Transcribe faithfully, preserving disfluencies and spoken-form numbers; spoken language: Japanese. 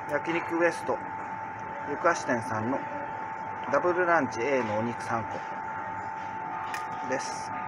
焼肉ウエストゆかし店さんのダブルランチ A のお肉さんこです。